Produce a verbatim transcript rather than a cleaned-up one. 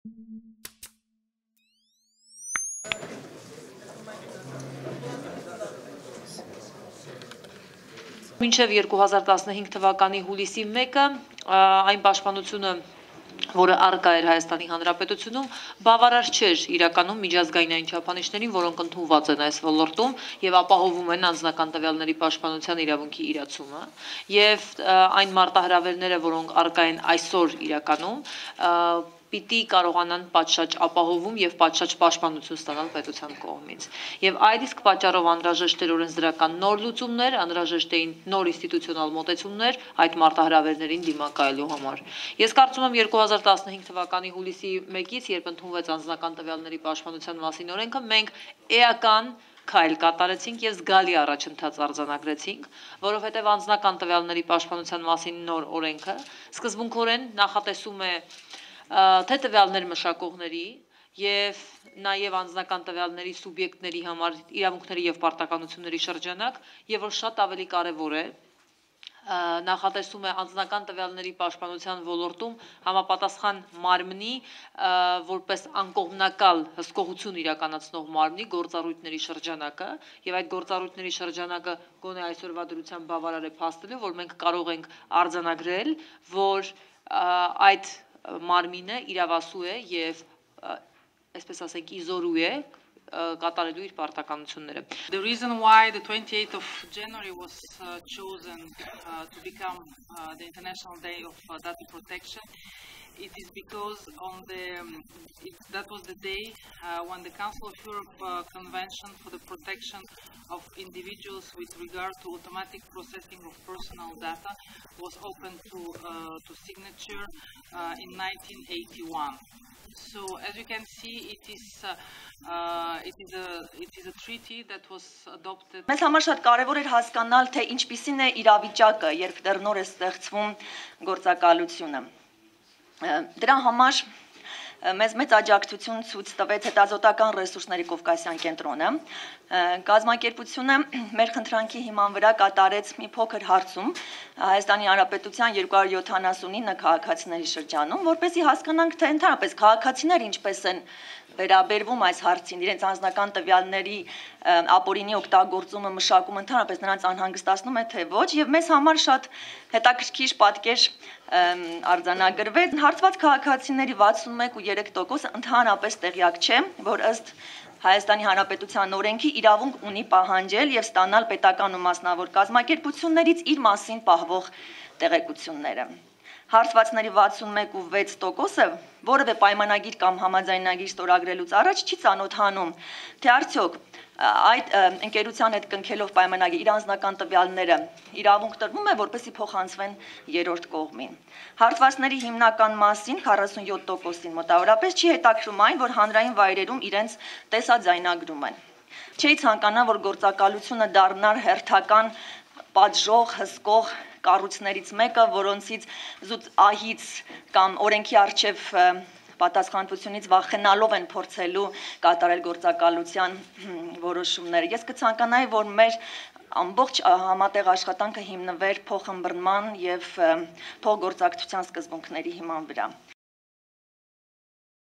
Մինչև երկու հազար տասնհինգ թվականի հուլիսի մեկը այն պաշտպանությունը, որը առկա էր Հայաստանի Հանրապետությունում, բավարար չէր իրականում միջազգայինային չափանիշներին, որոնք ընդունված են այս ոլորտում եւ ապահովում են անձնական տվյալների պաշտպանության իրավունքի իրացումը, եւ այն մարտահրավերները, որոնք առկա են այսօր իրականում, պիտի կարողանան պատշաճ ապահովում եւ պատշաճ պաշտպանություն ստանալ պետության կողմից։ Եվ այդ իսկ պատճառով անհրաժեշտ էր օրենսդրական նոր լուծումներ, անհրաժեշտ էին նոր ինստիտուցիոնալ մոտեցումներ այդ մարտահրավերներին դիմակայելու համար։ Ես կարծում եմ երկու հազար տասնհինգ թվականի հուլիսի մեկից, երբ ընդունվեց անձնական տվյալների պաշտպանության մասին օրենքը, մենք էական քայլ կատարեցինք եւ զգալի առաջընթաց արձանագրեցինք, որովհետեւ անձնական տվյալների պաշտպանության մասին նոր օրենքը սկզբունքորեն նախատեսում է թե տվյալներ մշակողների եւ նաեւ անձնական տվյալների սուբյեկտների համար իրավունքների եւ պարտականությունների շրջանակ, եւ որ շատ ավելի կարեւոր է, նախատեսում է անձնական տվյալների պաշտպանության ոլորտում համապատասխան մարմնի որպես անկողմնակալ հսկողություն իրականացնող մարմնի գործառույթների շրջանակը, եւ այդ գործառույթների շրջանակը գոնե այսօրվա դրությամբ բավարար է փաստելու, որ մենք կարող ենք արձանագրել, որ այդ մարմինը իրավասու է եւ այսպես ասենք իզորու է կատարելու իր պարտականությունները. The reason why the twenty-eighth of January was uh, chosen uh, to become uh, the International Day of uh, Data Protection, it is because on the um, it, that was the day uh, when the Council of Europe uh, Convention for the Protection of Individuals with regard to automatic processing of personal data was opened to uh, to signature uh, in nineteen eighty-one. So as you can see, it is uh, uh, it is a it is a treaty that was adopted. Մեզ համար շատ կարևոր էր հասկանալ, թե ինչպիսին է իրավիճակը, երբ դեռ նոր է ստեղծվում գործակալությունը։ Դրա համար մեզ մեծ աջակցություն ցույց տվեց հետազոտական ռեսուրսների Կովկասյան կենտրոնը։ Կազմակերպությունը մեր խնդրանքի հիման վրա կատարեց մի փոքր հարցում Հայաստանի Հանրապետության երկու հարյուր յոթանասունինը քաղաքացիների շրջանում, որպեսզի հասկանանք, թե ընդհանրապես քաղաքացիները ինչպես են վերաբերվում այս հարցին, իրենց անձնական տվյալների ապօրինի օգտագործումը, մշակումը ընդհանրապես նրանց անհանգստացնում է թե ոչ, եւ մեզ համար շատ հետաքրքիր պատկեր արձանագրվեց։ Հարցված քաղաքացիների վաթսունմեկ ու երեք տոկոսը ընդհանրապես տեղյակ չէ, որ ըստ Հայաստանի Հանրապետության օրենքի իրավունք ունի պահանջել եւ ստանալ պետական ու մասնավոր կազմակերպություններից իր մասին պահվող տեղեկությունները։ Հարցվածների վաթսունմեկ ու վեց տոկոսը որևէ պայմանագիր կամ համաձայնագիր ստորագրելուց առաջ չի ծանոթանում, թե արդյոք այդ ընկերության հետ կնքելով պայմանագիր իր անձնական տվյալները իրավունք տրվում է, որպեսզի փոխանցվեն երրորդ կողմին։ Հարցվածների հիմնական մասին քառասունյոթ տոկոսին մոտավորապես չի հետաքրում այն, որ հանրային վայրերում իրենց տեսաձայնագրում են։ Չի ցանկանա, որ գործակալությունը դառնար հերթական պատժող, հսկող կառույցներից մեկը, որոնցից զուտ ահից կամ օրենքի առջև պատասխանատվությունից վախենալով են փորձելու կատարել գործակալության որոշումները։ Ես կցանկանայի, որ մեր ամբողջ համատեղ աշխատանքը հիմնվեր փոխըմբռնման եւ փոխգործակցության սկզբունքների հիման վրա։